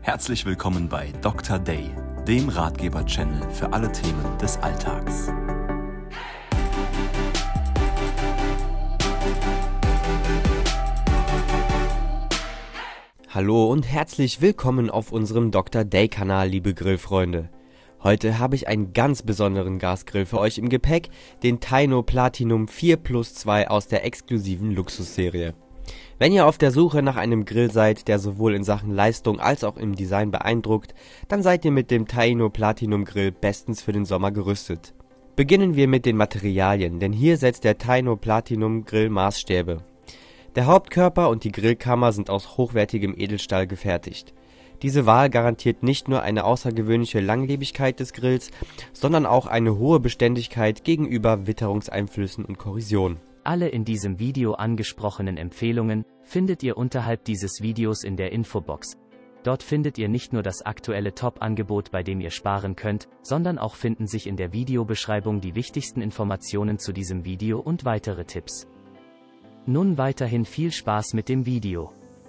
Herzlich willkommen bei Dr. Day, dem Ratgeber-Channel für alle Themen des Alltags. Hallo und herzlich willkommen auf unserem Dr. Day Kanal, liebe Grillfreunde. Heute habe ich einen ganz besonderen Gasgrill für euch im Gepäck, den Taino Platinum 4+2 aus der exklusiven Luxusserie. Wenn ihr auf der Suche nach einem Grill seid, der sowohl in Sachen Leistung als auch im Design beeindruckt, dann seid ihr mit dem Taino Platinum Grill bestens für den Sommer gerüstet. Beginnen wir mit den Materialien, denn hier setzt der Taino Platinum Grill Maßstäbe. Der Hauptkörper und die Grillkammer sind aus hochwertigem Edelstahl gefertigt. Diese Wahl garantiert nicht nur eine außergewöhnliche Langlebigkeit des Grills, sondern auch eine hohe Beständigkeit gegenüber Witterungseinflüssen und Korrosion. Alle in diesem Video angesprochenen Empfehlungen findet ihr unterhalb dieses Videos in der Infobox. Dort findet ihr nicht nur das aktuelle Top-Angebot, bei dem ihr sparen könnt, sondern auch finden sich in der Videobeschreibung die wichtigsten Informationen zu diesem Video und weitere Tipps. Nun weiterhin viel Spaß mit dem Video.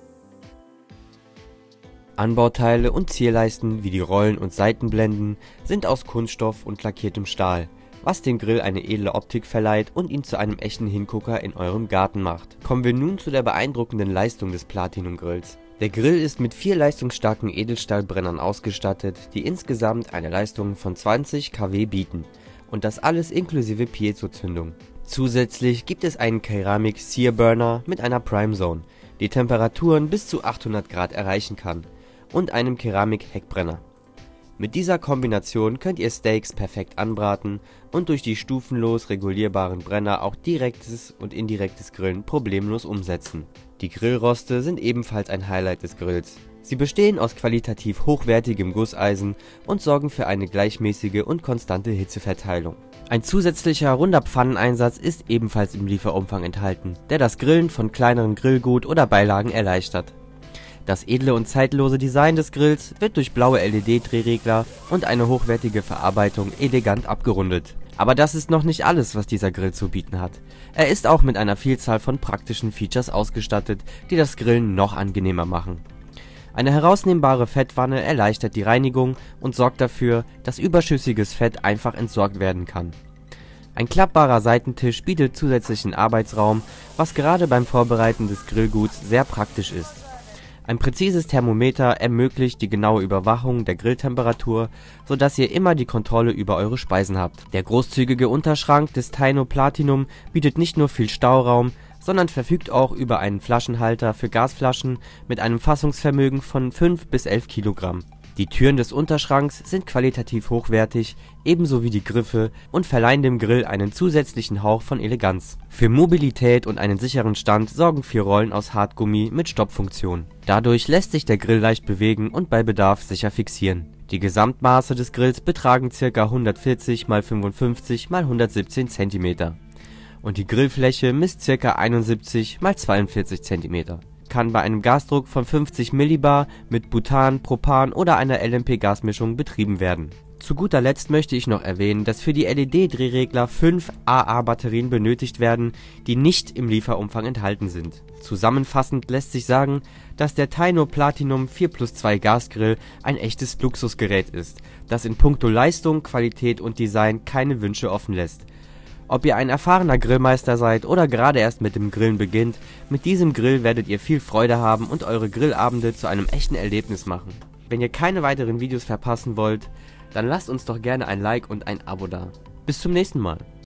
Anbauteile und Zierleisten wie die Rollen und Seitenblenden sind aus Kunststoff und lackiertem Stahl, was dem Grill eine edle Optik verleiht und ihn zu einem echten Hingucker in eurem Garten macht. Kommen wir nun zu der beeindruckenden Leistung des Platinum Grills. Der Grill ist mit 4 leistungsstarken Edelstahlbrennern ausgestattet, die insgesamt eine Leistung von 20 kW bieten. Und das alles inklusive Piezo-Zündung. Zusätzlich gibt es einen Keramik Sear Burner mit einer Prime Zone, die Temperaturen bis zu 800 Grad erreichen kann, und einem Keramik Heckbrenner. Mit dieser Kombination könnt ihr Steaks perfekt anbraten und durch die stufenlos regulierbaren Brenner auch direktes und indirektes Grillen problemlos umsetzen. Die Grillroste sind ebenfalls ein Highlight des Grills. Sie bestehen aus qualitativ hochwertigem Gusseisen und sorgen für eine gleichmäßige und konstante Hitzeverteilung. Ein zusätzlicher runder Pfanneneinsatz ist ebenfalls im Lieferumfang enthalten, der das Grillen von kleineren Grillgut oder Beilagen erleichtert. Das edle und zeitlose Design des Grills wird durch blaue LED-Drehregler und eine hochwertige Verarbeitung elegant abgerundet. Aber das ist noch nicht alles, was dieser Grill zu bieten hat. Er ist auch mit einer Vielzahl von praktischen Features ausgestattet, die das Grillen noch angenehmer machen. Eine herausnehmbare Fettwanne erleichtert die Reinigung und sorgt dafür, dass überschüssiges Fett einfach entsorgt werden kann. Ein klappbarer Seitentisch bietet zusätzlichen Arbeitsraum, was gerade beim Vorbereiten des Grillguts sehr praktisch ist. Ein präzises Thermometer ermöglicht die genaue Überwachung der Grilltemperatur, sodass ihr immer die Kontrolle über eure Speisen habt. Der großzügige Unterschrank des Taino Platinum bietet nicht nur viel Stauraum, sondern verfügt auch über einen Flaschenhalter für Gasflaschen mit einem Fassungsvermögen von 5 bis 11 Kilogramm. Die Türen des Unterschranks sind qualitativ hochwertig, ebenso wie die Griffe, und verleihen dem Grill einen zusätzlichen Hauch von Eleganz. Für Mobilität und einen sicheren Stand sorgen 4 Rollen aus Hartgummi mit Stoppfunktion. Dadurch lässt sich der Grill leicht bewegen und bei Bedarf sicher fixieren. Die Gesamtmaße des Grills betragen ca. 140 x 55 x 117 cm und die Grillfläche misst ca. 71 x 42 cm. Kann bei einem Gasdruck von 50 Millibar mit Butan, Propan oder einer LMP-Gasmischung betrieben werden. Zu guter Letzt möchte ich noch erwähnen, dass für die LED-Drehregler 5 AA-Batterien benötigt werden, die nicht im Lieferumfang enthalten sind. Zusammenfassend lässt sich sagen, dass der Taino Platinum 4+2 Gasgrill ein echtes Luxusgerät ist, das in puncto Leistung, Qualität und Design keine Wünsche offen lässt. Ob ihr ein erfahrener Grillmeister seid oder gerade erst mit dem Grillen beginnt, mit diesem Grill werdet ihr viel Freude haben und eure Grillabende zu einem echten Erlebnis machen. Wenn ihr keine weiteren Videos verpassen wollt, dann lasst uns doch gerne ein Like und ein Abo da. Bis zum nächsten Mal.